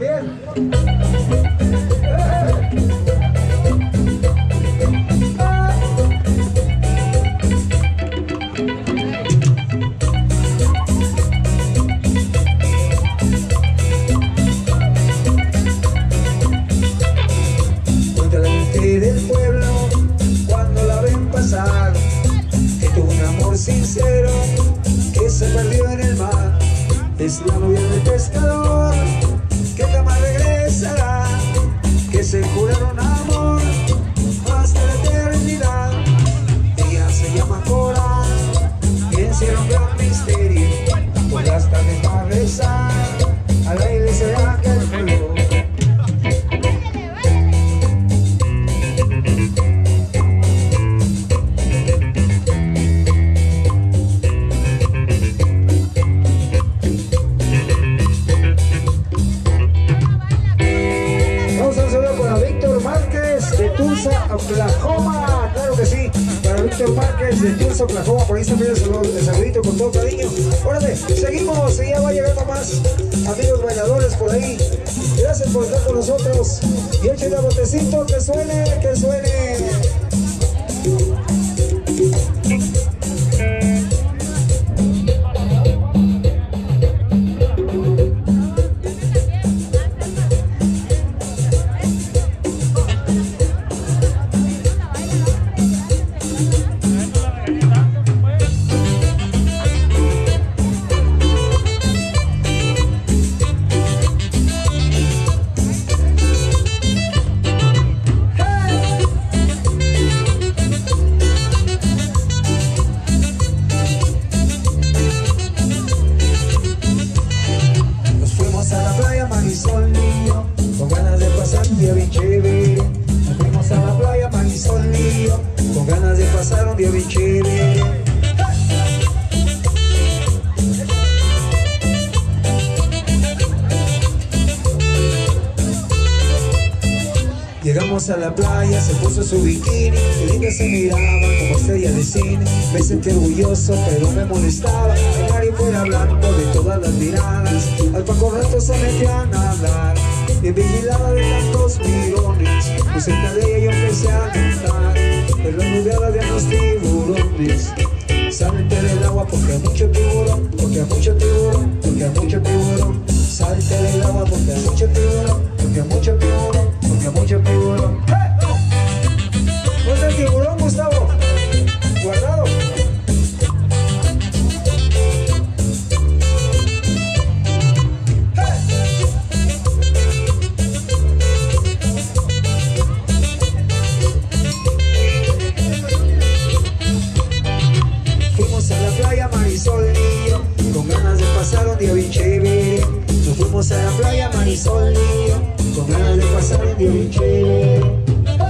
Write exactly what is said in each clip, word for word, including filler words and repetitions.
también. Cuenta la gente del pueblo cuando la ven pasar, que tuvo un amor sincero que se perdió en el mar. Es la novia del pescador que jamás regresará, que se juraron amor hasta la eternidad. Ella se llama Cora y encierra un gran misterio, por las tardes va a rezar a la iglesia de Ángel Pueblo. Oklahoma, claro que sí, para Víctor Márquez de Tulsa, Oklahoma, por ahí está el saludito con todo cariño. Órale, seguimos y ya va llegando más amigos bailadores por ahí. Gracias por estar con nosotros y échenle a botecito, que suene, que suene. Llegamos a la playa, se puso su bikini, y linda se miraba como estrella de cine. Me sentí orgulloso, pero me molestaba el mar fuera blanco de todas las miradas. Al poco rato se metió a nadar, bien vigilada de tantos mirones. Pues cerca de ella yo empecé a cantar, pero rodeada de los tiburones. Salte del agua porque hay mucho tiburón, porque hay mucho tiburón, porque hay mucho tiburón. Salte del agua porque hay mucho tiburón, porque hay mucho tiburón, porque hay mucho tiburón. ¿Dónde está el tiburón, Gustavo? Guardado. Fuimos a la playa Marisol y yo, con ganas de pasar un día bien chévere. Nos fuimos a la playa Marisol y yo, con ganas de pasar un día bien chévere.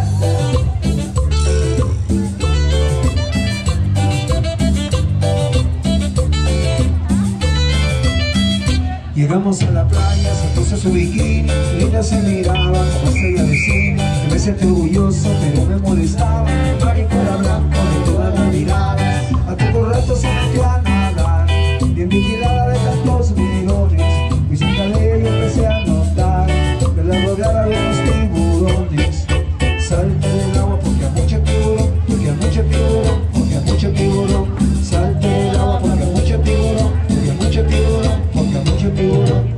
Llegamos a la playa, se puso su bikini, linda se miraba como estrella de cine. Me sentí orgulloso, pero me molestaba el mar fuera blanco de todas las miradas. A poco rato se metió a nadar, bien vigilada de tantos mirones. Y cerca de ella empecé a notar que la rodeaba de los tiburones. Salte del agua porque hay mucho tiburón, porque hay mucho tiburón, porque hay mucho tiburón. Salte del agua porque hay mucho tiburón, porque hay mucho tiburón, porque hay mucho tiburón.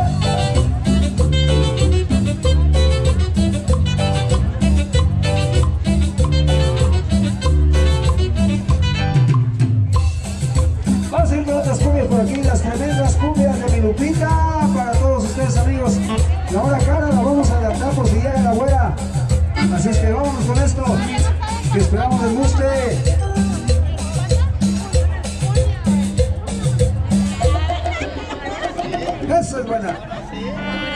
Vamos a ir con otras cumbias por aquí, las tremendas cumbias de mi Lupita para todos ustedes, amigos. La hora cara la vamos a adaptar por si llega la güera. Así es que vámonos con esto, que esperamos les guste. Esa es buena.